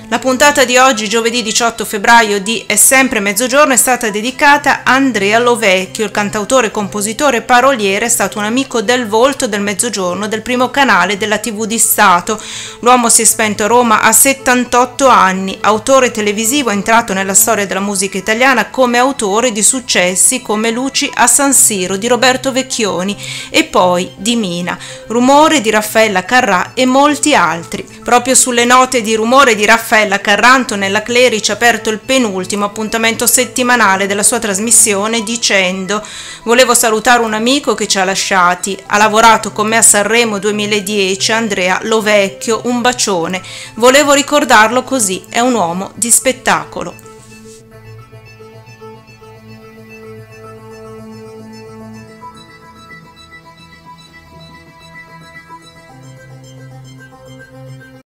La puntata di oggi, giovedì 18 febbraio di È sempre mezzogiorno, è stata dedicata a Andrea Lovecchio. Il cantautore, compositore e paroliere è stato un amico del volto del Mezzogiorno, del primo canale della TV di Stato. L'uomo si è spento a Roma a 78 anni. Autore televisivo, è entrato nella storia della musica italiana come autore di successi come Luci a San Siro di Roberto Vecchioni e poi di Mina, Rumore di Raffaella Carrà e molti altri. Proprio sulle note di Rumore di Raffaella Carrà, Antonella Clerici ha aperto il penultimo appuntamento settimanale della sua trasmissione dicendo: volevo salutare un amico che ci ha lasciati, ha lavorato con me a Sanremo 2010, Andrea Lovecchio, un bacione, volevo ricordarlo così, è un uomo di spettacolo.